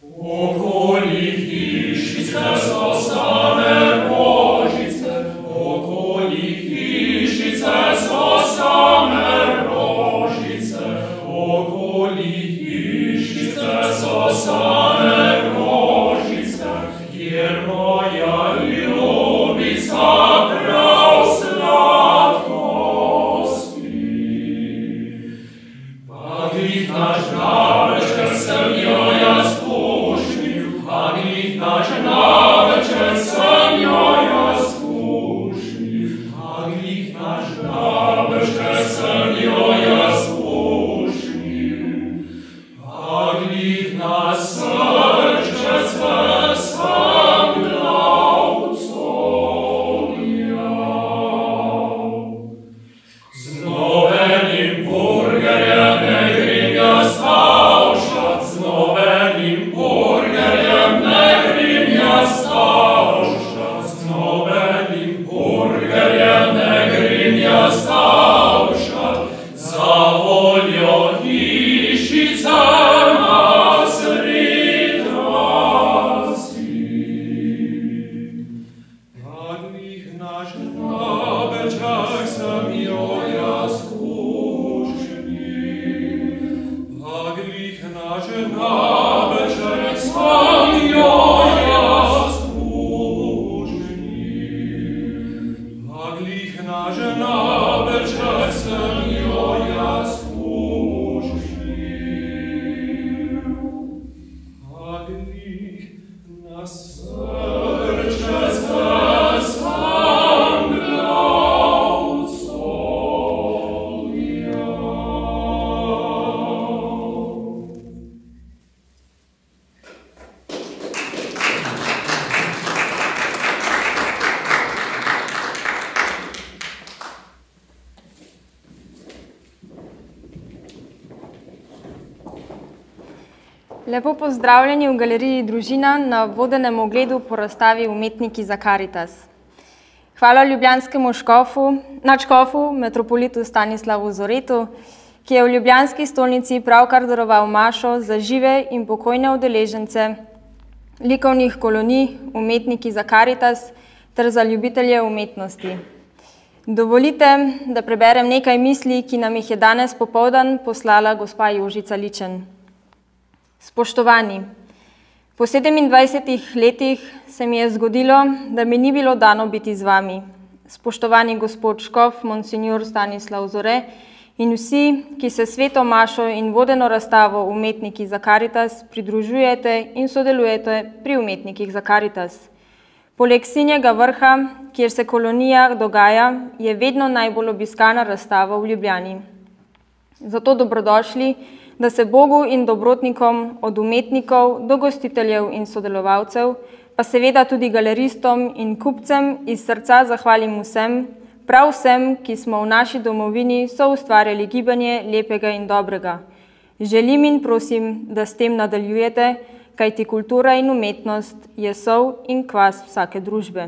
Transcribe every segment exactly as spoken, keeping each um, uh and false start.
Okoli hišice so same rožice, okoli hišice so same rožice, okoli hišice so same rožice, kjer moja ljubica prav sladko spi. Pa glih naš navečer sem jo jaz pušnil, pa glih naš navečer sem jo jaz pušnil, pa glih naš navečer sem jo jaz pušnil, pa glih nas srčec vesel glavcov jav. Z nobenim burgerjem ne grem jaz tavšat, z nobenim burgerjem ne grem jaz tavšat, z nobenim burgerjem ne grem jaz tavšat, za voljo hišice na sred vasi. Pa glih naš navečer sem jo jaz pušnil, pa glih naš navečer sem jo jaz pušnil, pa glih naš navečer sem jo jaz pušnil, pa glih nas srčec vesel glavcov jav. Lepo pozdravljeni v galeriji Družina na vodenem ogledu po razstavi Umetniki za Karitas. Hvala ljubljanskemu škofu, nadškofu, metropolitu Stanislavu Zoretu, ki je v ljubljanski stolnici pravkar daroval mašo za žive in pokojne udeležence likovnih kolonij Umetniki za Karitas ter za ljubitelje umetnosti. Dovolite, da preberem nekaj misli, ki nam jih je danes popoldan poslala gospa Jožica Ličen. Spoštovani, po sedemindvajsetih letih se mi je zgodilo, da mi ni bilo dano biti z vami. Spoštovani gospod škof, monsinjor Stanislav Zore in vsi, ki se sveto mašo in vodeno razstavo Umetniki za Karitas pridružujete in sodelujete pri Umetnikih za Karitas. Poleg Sinjega vrha, kjer se kolonija dogaja, je vedno najbolj obiskana razstava v Ljubljani. Zato dobrodošli, da se Bogu in dobrotnikom od umetnikov do gostiteljev in sodelovalcev, pa seveda tudi galeristom in kupcem iz srca zahvalim vsem, prav vsem, ki smo v naši domovini soustvarjali gibanje lepega in dobrega. Želim in prosim, da s tem nadaljujete, kajti kultura in umetnost je sol in kvas vsake družbe.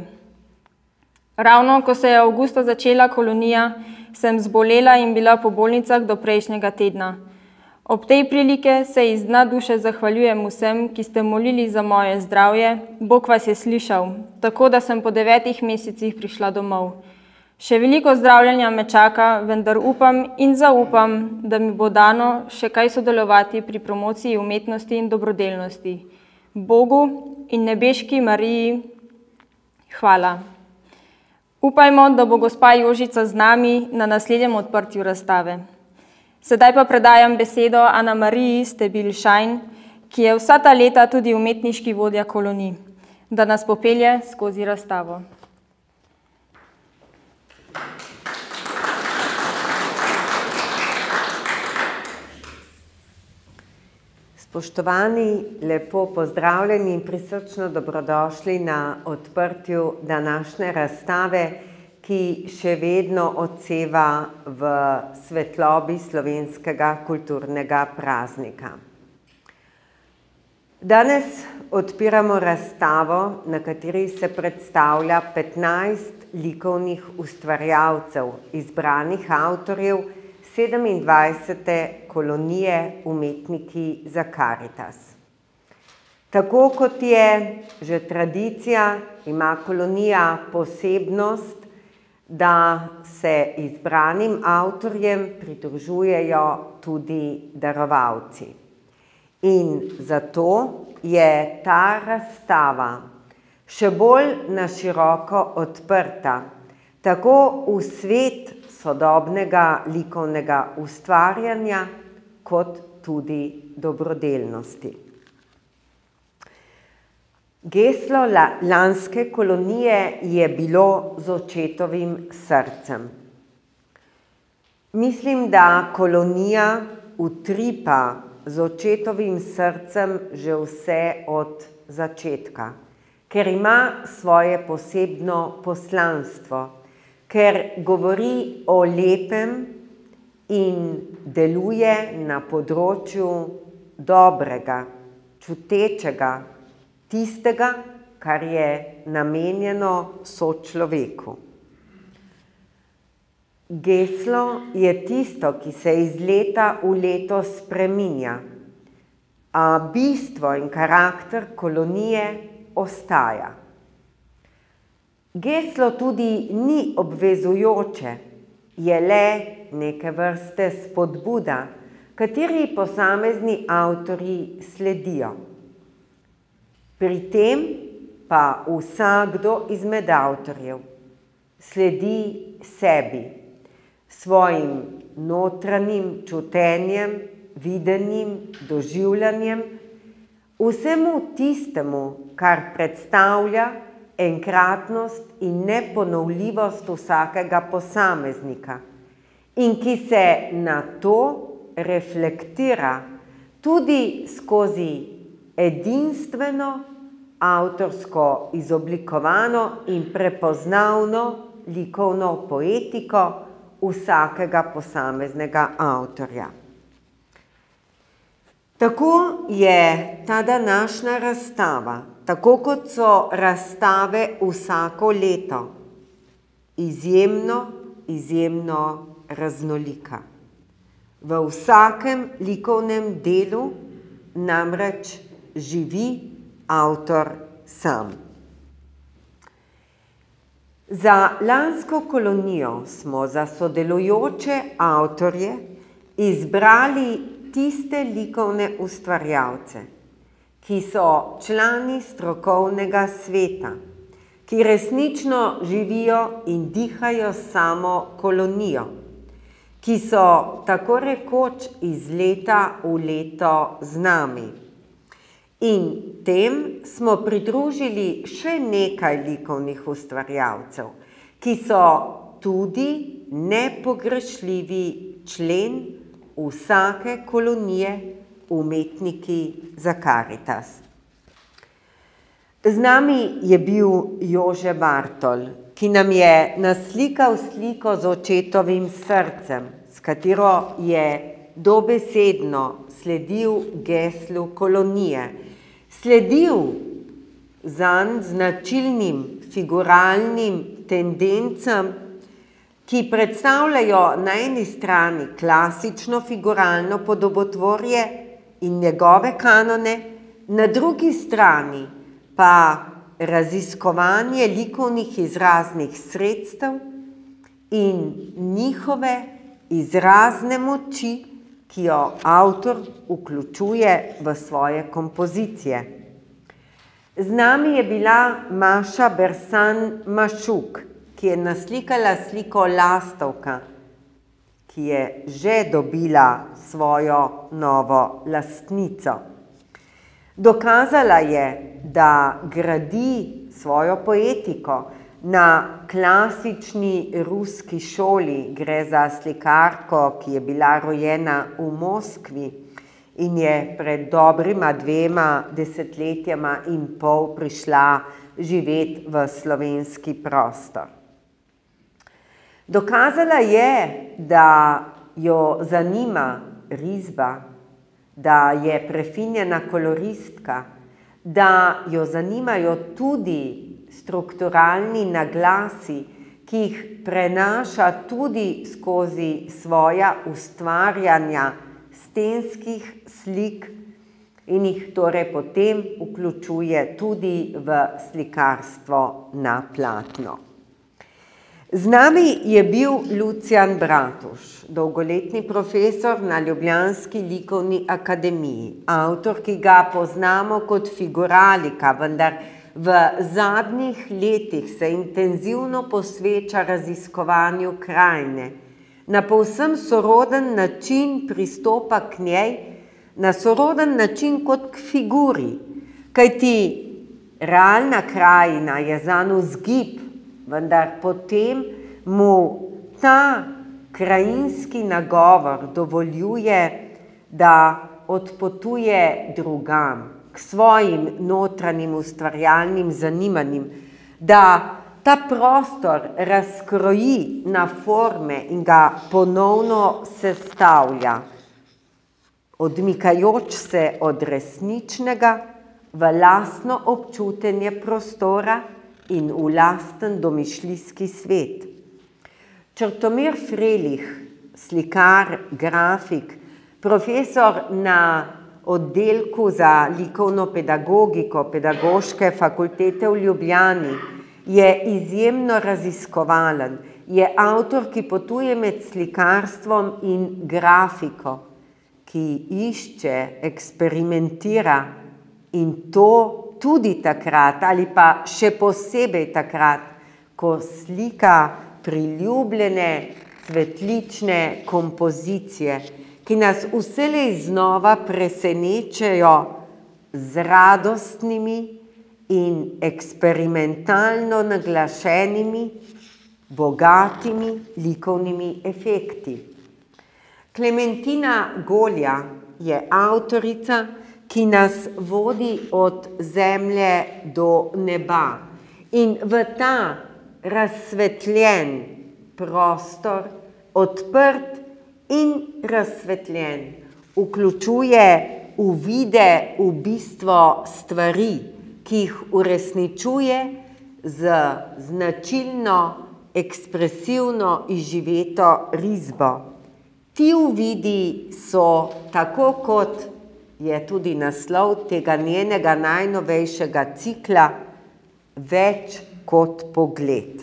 Ravno, ko se je avgusta začela kolonija, sem zbolela in bila po bolnicah do prejšnjega tedna. Ob tej prilike se iz dna duše zahvaljujem vsem, ki ste molili za moje zdravje. Bog vas je slišal, tako da sem po devetih mesecih prišla domov. Še veliko zdravljenja me čaka, vendar upam in zaupam, da mi bo dano še kaj sodelovati pri promociji umetnosti in dobrodelnosti. Bogu in nebeški Mariji hvala. Upajmo, da bo gospa Jožica z nami na naslednjem odprtju razstave. Sedaj pa predajam besedo Ana Mariji Stebil-Šajn, ki je vsa ta leta tudi umetniški vodja kolonij, da nas popelje skozi razstavo. Spoštovani, lepo pozdravljeni in prisrčno dobrodošli na odprtju današnje razstave, ki še vedno odseva v svetlobi slovenskega kulturnega praznika. Danes odpiramo razstavo, na kateri se predstavlja petnajst likovnih ustvarjalcev, izbranih avtorjev sedemindvajsete kolonije Umetniki za Karitas. Tako kot je že tradicija, ima kolonija posebnost, da se izbranim avtorjem pridružujejo tudi darovalci. In zato je ta razstava še bolj na široko odprta, tako v svet sodobnega likovnega ustvarjanja, kot tudi dobrodelnosti. Geslo lanske kolonije je bilo z očetovim srcem. Mislim, da kolonija utripa z očetovim srcem že vse od začetka, ker ima svoje posebno poslanstvo, ker govori o lepem in deluje na področju dobrega, čutečega, tistega, kar je namenjeno sočloveku. Geslo je tisto, ki se iz leta v leto spreminja, a bistvo in karakter kolonije ostaja. Geslo tudi ni obvezujoče, je le neke vrste spodbuda, kateri posamezni avtorji sledijo. Pri tem pa vsakdo izmed avtorjev sledi sebi, svojim notranjim čutenjem, videnjem, doživljanjem, vsemu tistemu, kar predstavlja enkratnost in neponovljivost vsakega posameznika in ki se na to reflektira tudi skozi edinstveno, avtorsko izoblikovano in prepoznavno likovno poetiko vsakega posameznega avtorja. Tako je ta današnja razstava, tako kot so razstave vsako leto, izjemno, izjemno raznolika. V vsakem likovnem delu namreč živi avtor sam. Za lansko kolonijo smo za sodelujoče avtorje izbrali tiste likovne ustvarjalce, ki so člani strokovnega sveta, ki resnično živijo in dihajo samo kolonijo, ki so tako rekoč iz leta v leto z nami. In tem smo pridružili še nekaj likovnih ustvarjalcev, ki so tudi nepogrešljivi člen vsake kolonije umetniki za Karitas. Z nami je bil Jože Bartol, ki nam je naslikal sliko z očetovim srcem, s katero je dobesedno sledil geslu kolonije, sledil zanj značilnim figuralnim tendencam, ki predstavljajo na eni strani klasično figuralno podobotvorje in njegove kanone, na drugi strani pa raziskovanje likovnih izraznih sredstev in njihove izrazne moči, ki jo avtor vključuje v svoje kompozicije. Z nami je bila Maša Bersan Mašuk, ki je naslikala sliko Lastovka, ki je že dobila svojo novo lastnico. Dokazala je, da gradi svojo poetiko na klasični ruski šoli. Gre za slikarko, ki je bila rojena v Moskvi in je pred dobrima dvema desetletjama in pol prišla živeti v slovenski prostor. Dokazala je, da jo zanima risba, da je prefinjena koloristka, da jo zanimajo tudi strukturalni naglasi, ki jih prenaša tudi skozi svoja ustvarjanja stenskih slik in jih torej potem vključuje tudi v slikarstvo na platno. Z nami je bil Lucijan Bratuš, dolgoletni profesor na ljubljanski likovni akademiji, avtor, ki ga poznamo kot figuralika, vendar v zadnjih letih se intenzivno posveča raziskovanju krajine. Na povsem soroden način pristopa k njej, na soroden način kot k figuri, kajti realna krajina je zanj vzgib, vendar potem mu ta krajinski nagovor dovoljuje, da odpotuje drugam, k svojim notranjim ustvarjalnim zanimanjem, da ta prostor razkroji na forme in ga ponovno sestavlja, odmikajoč se od resničnega v lastno občutenje prostora in v lasten domišljijski svet. Črtomir Frelih, slikar, grafik, profesor na oddelku za likovno pedagogiko Pedagoške fakultete v Ljubljani, je izjemno raziskovalen, je avtor, ki potuje med slikarstvom in grafiko, ki išče, eksperimentira in to tudi takrat ali pa še posebej takrat, ko slika priljubljene cvetlične kompozicije, ki nas vselej znova presenečajo z radostnimi in eksperimentalno naglašenimi, bogatimi likovnimi efekti. Klementina Golja je avtorica, ki nas vodi od zemlje do neba in v ta razsvetljen prostor, odprt in razsvetljen, vključuje uvide v bistvo stvari, ki jih uresničuje z značilno, ekspresivno izživeto risbo. Ti uvidi so, tako kot je tudi naslov tega njenega najnovejšega cikla, več kot pogled.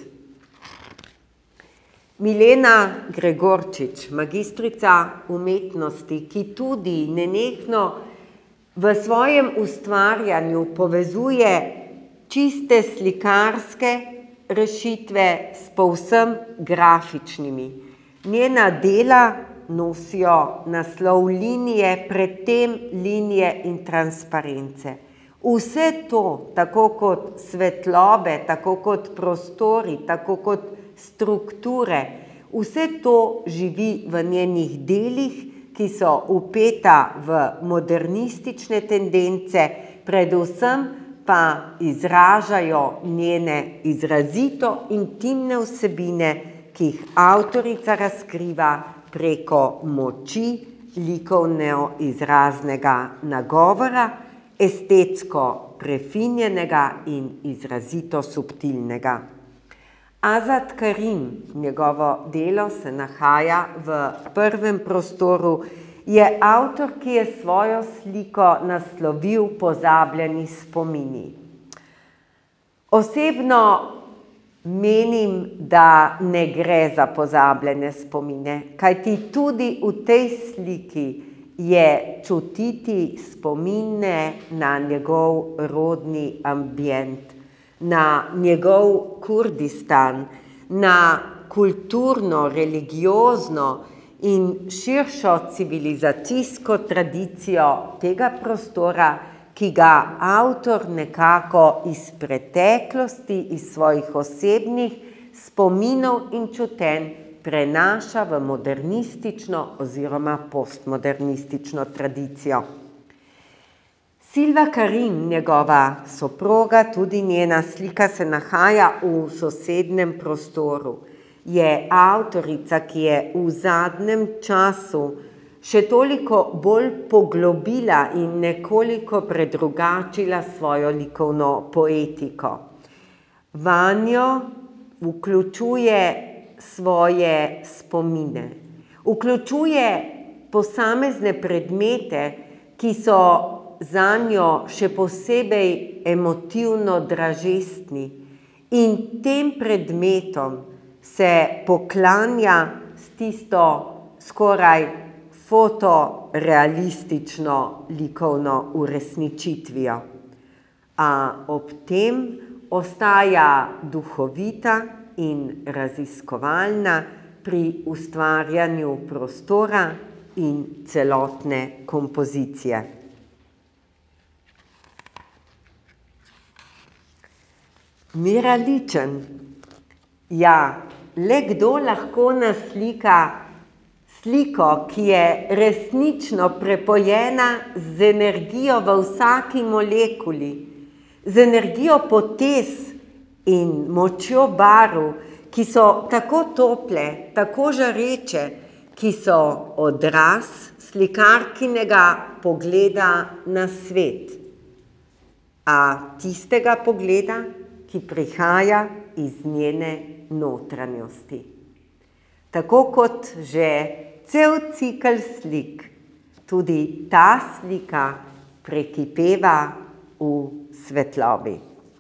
Milena Gregorčič, magistrica umetnosti, ki tudi nenehno v svojem ustvarjanju povezuje čiste slikarske rešitve s povsem grafičnimi. Njena dela nosijo naslov linije, predtem linije in transparence. Vse to, tako kot svetlobe, tako kot prostori, tako kot strukture, vse to živi v njenih delih, ki so vpeta v modernistične tendence, predvsem pa izražajo njene izrazito intimne vsebine, ki jih avtorica razkriva preko moči likovno izraznega nagovora, estetsko prefinjenega in izrazito subtilnega. Azad Karim, njegovo delo se nahaja v prvem prostoru, je avtor, ki je svojo sliko naslovil Pozabljeni spomini. Osebno menim, da ne gre za pozabljene spomine, kajti tudi v tej sliki je čutiti spomine na njegov rodni ambient, na njegov Kurdistan, na kulturno, religiozno in širšo civilizacijsko tradicijo tega prostora, ki ga avtor nekako iz preteklosti, iz svojih osebnih spominov in čutenj prenaša v modernistično oziroma postmodernistično tradicijo. Silva Karim, njegova soproga, tudi njena slika se nahaja v sosednjem prostoru, je avtorica, ki je v zadnjem času še toliko bolj poglobila in nekoliko predrugačila svojo likovno poetiko. Vanjo vključuje svoje spomine, vključuje posamezne predmete, ki so zanjo še posebej emotivno dražestni in tem predmetom se poklanja s tisto skoraj fotorealistično likovno uresničitvijo. A ob tem ostaja duhovita in raziskovalna pri ustvarjanju prostora in celotne kompozicije. Miraličen. Ja, le kdo lahko naslika sliko, ki je resnično prepojena z energijo v vsaki molekuli, z energijo potez in močjo barv, ki so tako tople, tako žareče, ki so odraz slikarkinega pogleda na svet. A tistega pogleda, ki prihaja iz njene notranjosti. Tako kot že cel cikel slik, tudi ta slika prekipeva v svetlobi.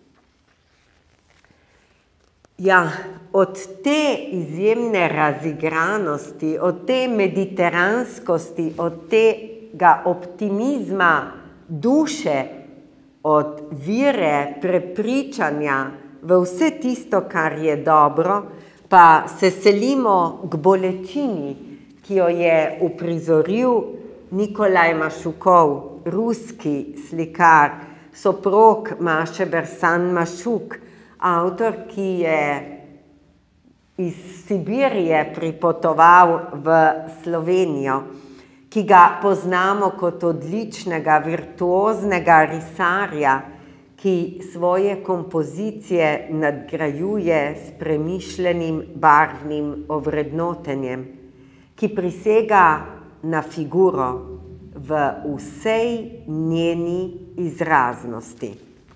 Ja, od te izjemne razigranosti, od te mediteranskosti, od tega optimizma duše, od vire prepričanja v vse tisto, kar je dobro, pa se selimo k bolečini, ki jo je uprizoril Nikolaj Mašukov, ruski slikar, soprog Maše Bersan-Mašuk, avtor, ki je iz Sibirije pripotoval v Slovenijo, ki ga poznamo kot odličnega, virtuoznega risarja, ki svoje kompozicije nadgrajuje s premišljenim barvnim ovrednotenjem, ki prisega na figuro v vsej njeni izraznosti.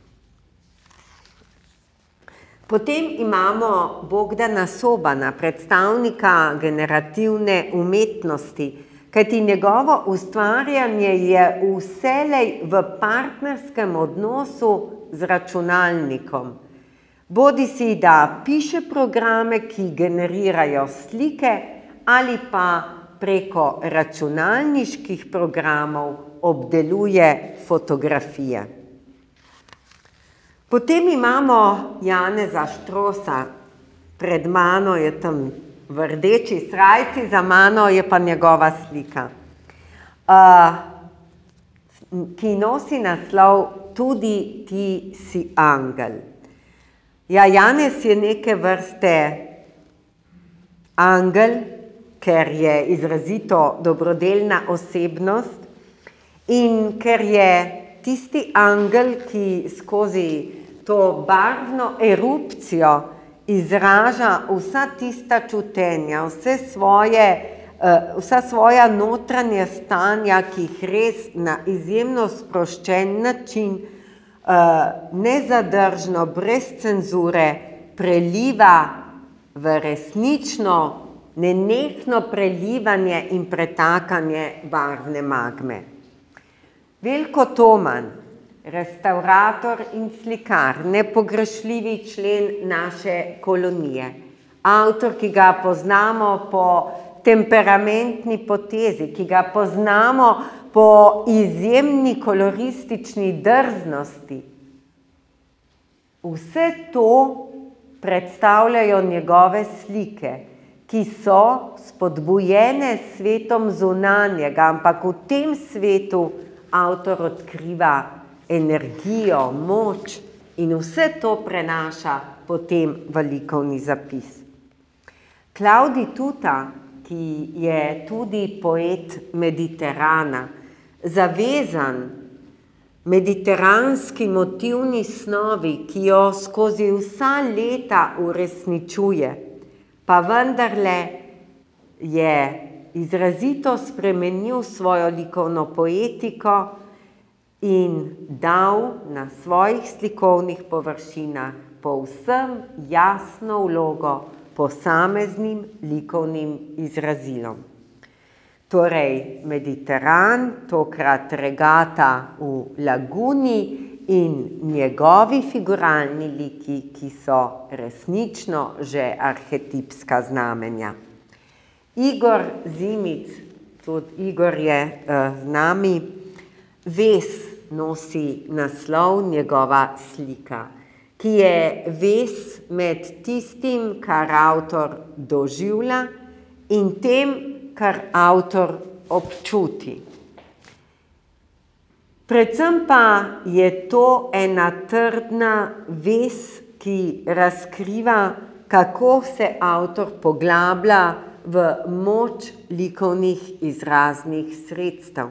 Potem imamo Bogdana Sobana, predstavnika generativne umetnosti, kajti njegovo ustvarjanje je vselej v partnerskem odnosu z računalnikom. Bodisi da piše programe, ki generirajo slike, ali pa preko računalniških programov obdeluje fotografije. Potem imamo Janeza Štrosa, pred mano je tam v rdeči srajci, za mano je pa njegova slika, uh, ki nosi naslov Tudi ti si angel. Ja, Janez je neke vrste angel, ker je izrazito dobrodelna osebnost in ker je tisti angel, ki skozi to barvno erupcijo izraža vsa tista čutenja, vse svoje, vsa svoja notranja stanja, ki jih res na izjemno sproščen način, nezadržno, brez cenzure, preliva v resnično, nenehno prelivanje in pretakanje barvne magme. Veljko Toman, restaurator in slikar, nepogrešljivi člen naše kolonije, avtor, ki ga poznamo po temperamentni potezi, ki ga poznamo po izjemni koloristični drznosti. Vse to predstavljajo njegove slike, ki so spodbujene s svetom zunanjega, ampak v tem svetu avtor odkriva energijo, moč in vse to prenaša potem v likovni zapis. Claudi Tuta, ki je tudi poet Mediterana, zavezan mediteranski motivni snovi, ki jo skozi vsa leta uresničuje, pa vendarle je izrazito spremenil svojo likovno poetiko in dal na svojih slikovnih površinah povsem jasno vlogo posameznim likovnim izrazilom. torej Mediteran, tokrat regata v laguni in njegovi figuralni liki, ki so resnično že arhetipska znamenja. Igor Zimic, tudi Igor je uh, z nami, Ves nosi naslov njegova slika, ki je vez med tistim, kar avtor doživlja in tem, kar avtor občuti. Predvsem pa je to ena trdna vez, ki razkriva, kako se avtor poglablja v moč likovnih izraznih sredstev.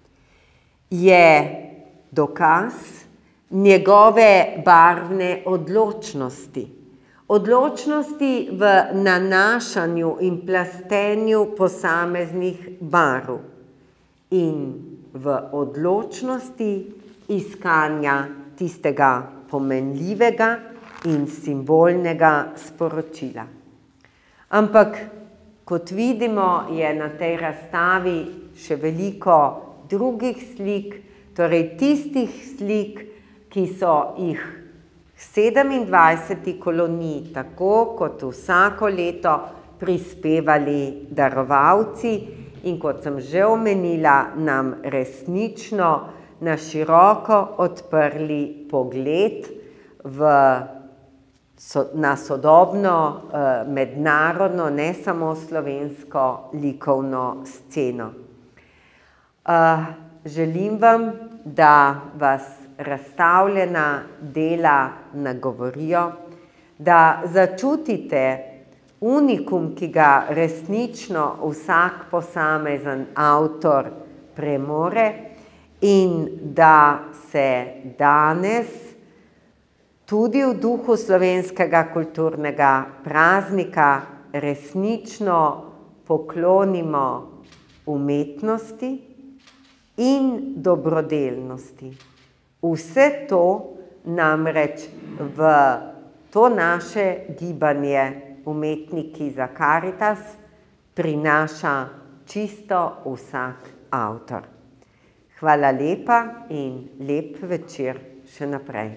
Je dokaz njegove barvne odločnosti. Odločnosti v nanašanju in plastenju posameznih barv in v odločnosti iskanja tistega pomenljivega in simbolnega sporočila. Ampak, kot vidimo, je na tej razstavi še veliko drugih slik, torej tistih slik, ki so jih sedemindvajseti koloniji, tako kot vsako leto, prispevali darovalci in, kot sem že omenila, nam resnično na široko odprli pogled v, so, na sodobno, eh, mednarodno, ne samo slovensko likovno sceno. Uh, želim vam, da vas razstavljena dela nagovorijo, da začutite unikum, ki ga resnično vsak posamezen avtor premore in da se danes tudi v duhu slovenskega kulturnega praznika resnično poklonimo umetnosti in dobrodelnosti. Vse to namreč v to naše gibanje Umetniki za Karitas prinaša čisto vsak avtor. Hvala lepa in lep večer še naprej.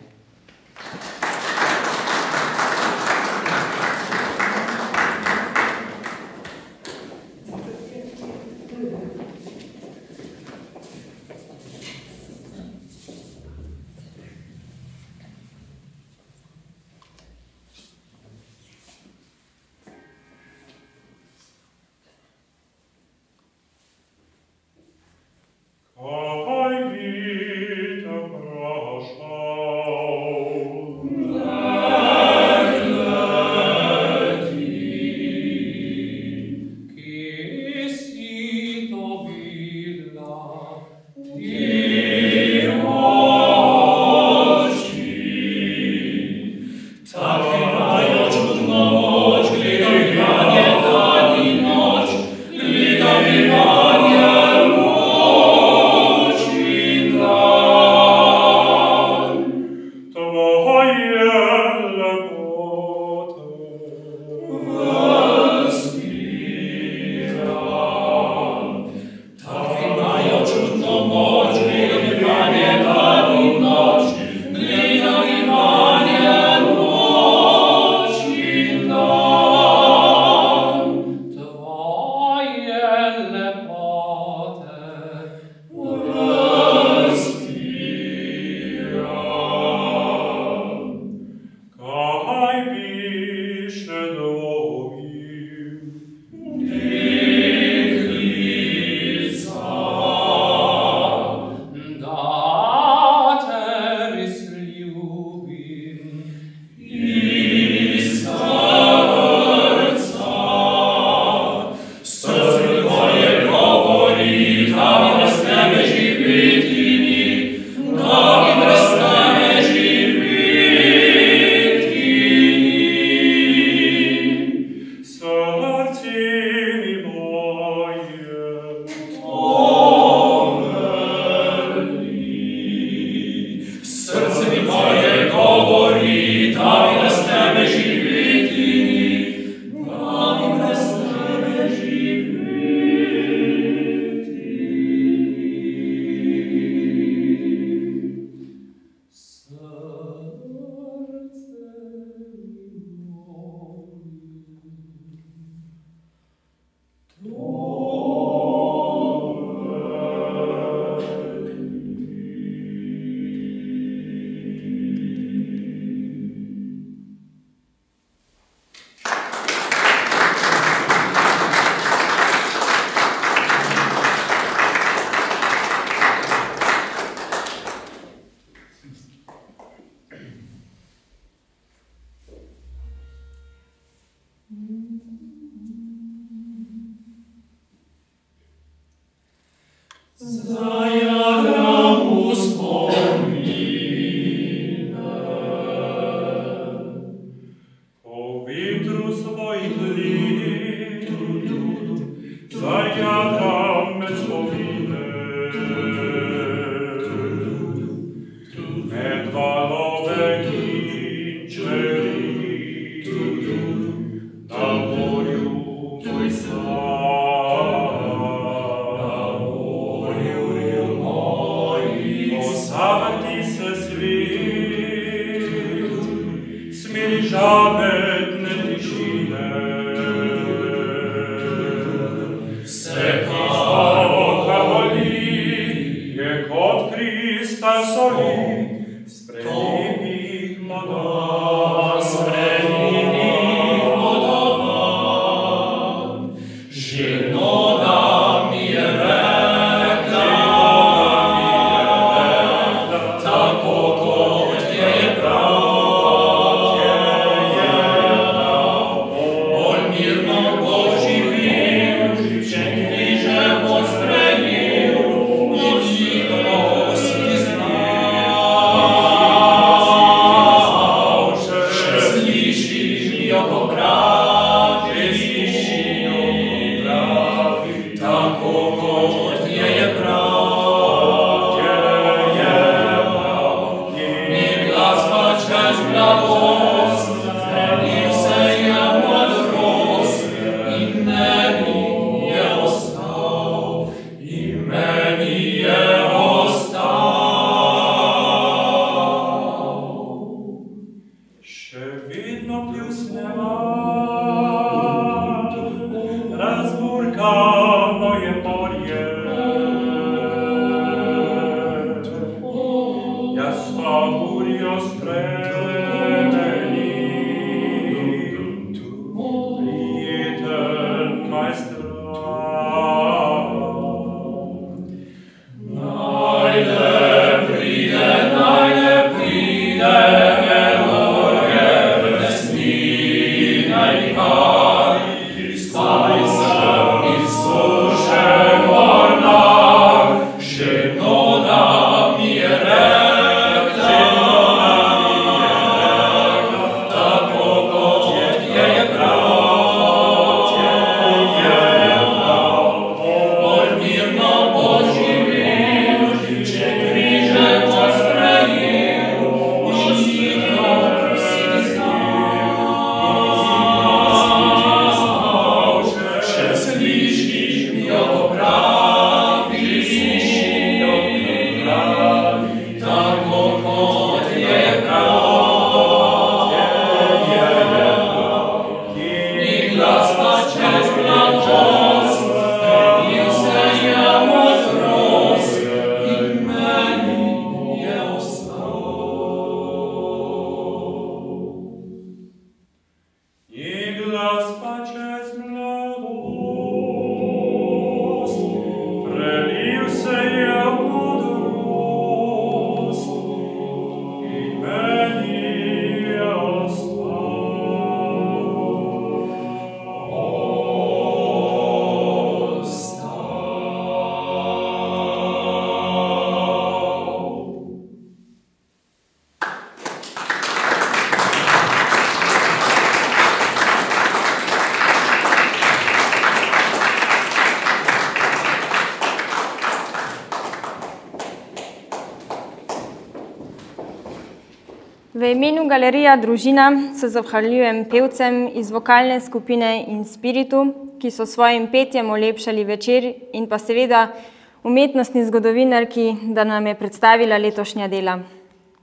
V imenu Galerija Družina se zahvaljujem pevcem iz vokalne skupine Inspiritu, ki so svojim petjem olepšali večer, in pa seveda umetnostni zgodovinarki, da nam je predstavila letošnja dela.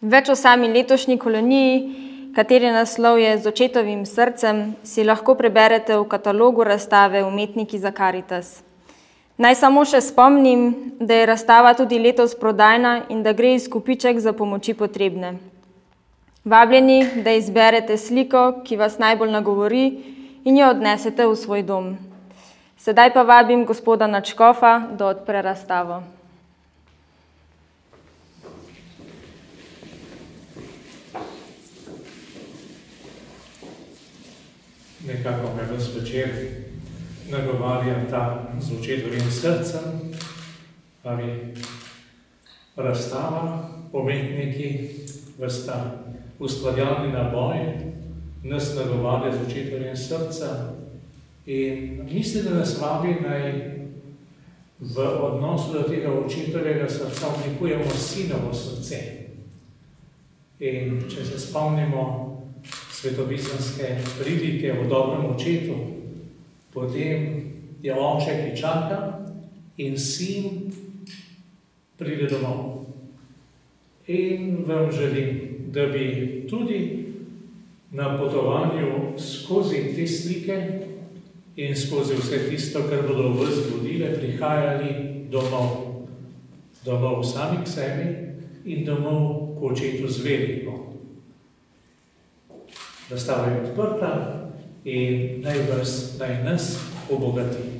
Več o sami letošnji koloniji, kateri naslov je Z očetovim srcem, si lahko preberete v katalogu razstave Umetniki za Karitas. Naj samo še spomnim, da je razstava tudi letos prodajna in da gre izkupiček za pomoči potrebne. Vabljeni, da izberete sliko, ki vas najbolj nagovori in jo odnesete v svoj dom. Sedaj pa vabim gospoda nadškofa, da odpre razstavo. Nekako me ves večer nagovarja ta Z očetovim srcem, pravi razstava, umetniki, vrsta ustvarjalni naboj, nas nagovarja Z očetovim srcem in mislim, da nas vabi, naj v odnosu do tega očetovega srca oblikujemo sinovo srce. In če se spomnimo svetopisemske pridike o dobrem očetu, potem je oče, ki čaka in sin pride domov. In vam želim, da bi tudi na potovanju skozi te slike in skozi vse tisto, kar bodo vas vodile, prihajali domov. Domov sami k sebi in domov k očetu z veliko. Razstava je odprta in naj vas, naj nas obogati.